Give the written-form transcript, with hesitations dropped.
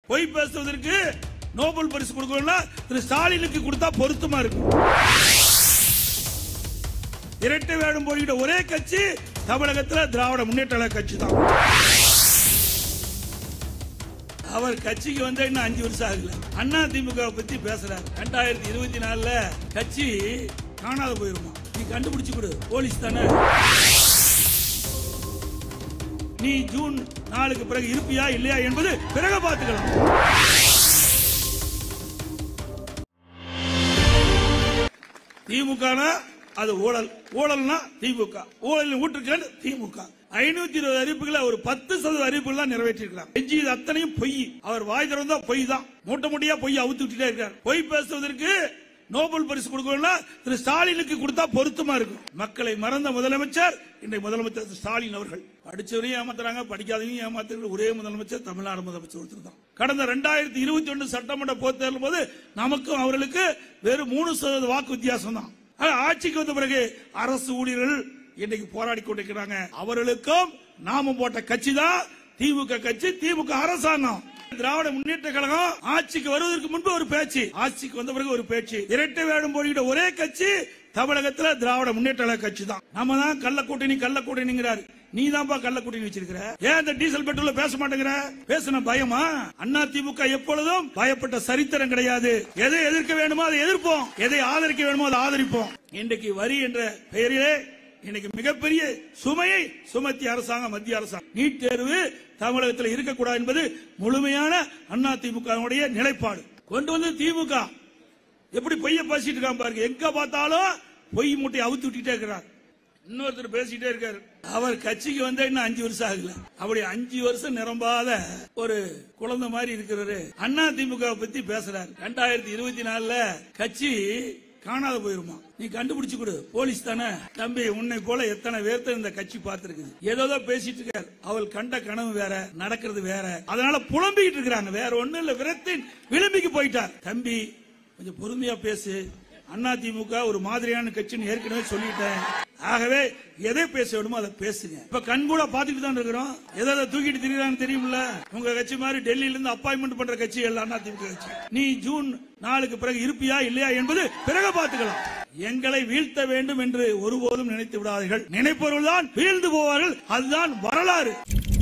பொய் பேசுவதற்கு நோபல் பரிசு கொடுக்கணும்னா திரு ஸ்டாலினுக்கு கொடுத்தா பொருத்தமா இருக்கும். இரட்டை வேடம் போடுகிற ஒரே கட்சி தமிழகத்தில் திராவிட முன்னேற்ற கட்சி தான். அவர் கட்சிக்கு வந்து இன்னும் 5 வருஷம் ஆகல. அண்ணா திமுக பத்தி பேசுறாரு. 2024 கட்சி காணாத போயிருமா? நீ கண்டுபிடிச்சு கொடு, போலீஸ் தானே. நீ ஜூன் 4க்கு பிறகு இருப்பியா இல்லையா என்பது பிறகு பார்த்துக்கலாம். திமுக அது ஊழல், ஊழல்னா திமுக, ஊழல் ஊற்றுக்கள் திமுக. 520 அறிவிப்புகளை ஒரு 10% அறிவிப்புகள் தான் நிறைவேற்றிருக்கிறார். இது அத்தனையும் பொய். அவர் வாய் திறந்தா பொய் தான், மூட்டை மூட்டையா பொய் அவுத்து விட்டுட்டே இருக்கார். பொய் பேசுவதற்கு நோபல் பரிசு கொடுக்கணும்னா திரு ஸ்டாலினுக்கு கொடுத்தா பொருத்தமா இருக்கும். மக்களை மறந்த முதலமைச்சர் இன்றைய முதலமைச்சர் ஸ்டாலின் அவர்கள். படிச்சவரையும் ஏமாத்துறாங்க, படிக்காதவங்க ஏமாத்துற ஒரே முதலமைச்சர் தமிழ்நாடு முதலமைச்சர் ஒருத்தர் தான். கடந்த 2021 சட்டமன்ற பொதுத் தேர்தல் போது நமக்கும் அவர்களுக்கு வெறும் 3% வாக்கு வித்தியாசம் தான். ஆட்சிக்கு வந்த பிறகு அரசு ஊழியர்கள் இன்னைக்கு போராடி கொண்டிருக்கிறாங்க. அவர்களுக்கும் நாம போட்ட கட்சி தான் திமுக கட்சி, திமுக அரசாங்கம். திராவிட முன்னேற்ற கழகம் ஆட்சிக்கு வருவதற்கு முன்பு ஒரு பேச்சு, ஆட்சிக்கு வந்த பிறகு ஒரு பேச்சு. இரட்டை வேடம் போடுகிற ஒரே கட்சி தமிழகத்தில் திராவிட முன்னேற்ற கட்சி தான். நம்ம தான் கள்ள கூட்டணிங்கிறாரு. நீ தான்ப்பா கள்ள கூட்டணி வச்சிருக்கிற. ஏன் இந்த டீசல் பெட்ரோல் பேச மாட்டேங்கிற? பேசின பயமா? அண்ணா திமுக எப்பொழுதும் பயப்பட்ட சரித்திரம் கிடையாது. எதை எதிர்க்க வேண்டுமோ அதை எதிர்ப்போம், எதை ஆதரிக்க வேண்டுமோ அதை ஆதரிப்போம். இன்றைக்கு வரி என்ற பெயரிலே இன்னைக்கு மிகப்பெரிய சுமையை சுமத்திய அரசாங்கம் மத்திய அரசாங்கம். நீட் தேர்வு தமிழகத்தில் இருக்கக்கூடாது என்பது முழுமையான அண்ணா திமுக நிலைப்பாடு. கொண்டு வந்து திமுக எப்படி பொய்ய பேசிட்டு இருக்கான் பாருங்க. எங்க பார்த்தாலும் பொய் மூட்டை அவுத்து விட்டுட்டே இருக்கிறார். இன்னொருத்தர் பேசிட்டே இருக்காரு. அவர் கட்சிக்கு வந்து இன்னும் 5 வருஷம் ஆகல. அப்படி 5 வருஷம் நிரம்பாத ஒரு குழந்தை மாதிரி இருக்கிறாரு. அண்ணா திமுக பத்தி பேசுறாரு. 2024 கட்சி காணாத போயிருமா? நீ கண்டுபிடிச்சு கொடு, போலீஸ் தானே. தம்பி, உன்னை போல எத்தனை பேர்த்த இந்த கட்சி பார்த்திருக்குது. ஏதோ பேசிட்டு இருக்காரு. அவள் கண்ட கனவு வேற, நடக்கிறது வேற. அதனால புலம்பிக்கிட்டு இருக்கிறாங்க. வேற ஒண்ணு இல்ல, விரத்தின் விளிம்பிக்கு போயிட்டார். தம்பி, கொஞ்சம் பொறுமையா பேசு. அண்ணா திமுக ஒரு மாதிரியான கட்சின்னு ஏற்கனவே சொல்லிட்டேன். ஆகவே எதை பேச வேணுமோ அதை பேசுங்க. இப்ப கண்கூட பாத்துட்டு தான் இருக்கிறோம். எதை தூக்கிட்டு திரிகிறான்னு தெரியுமில்ல. உங்க கட்சி மாதிரி டெல்லியில இருந்து அப்பாயின்மெண்ட் பண்ற கட்சி எல்லாம் அண்ணா திமுக கட்சி. நீ ஜூன் 4க்கு பிறகு இருப்பியா இல்லையா என்பது பிறகு பார்த்துக்கலாம். எங்களை வீழ்த்த வேண்டும் என்று ஒருபோதும் நினைத்து விடாதீர்கள். நினைப்பவர்கள் தான் வீழ்ந்து போவார்கள். அதுதான் வரலாறு.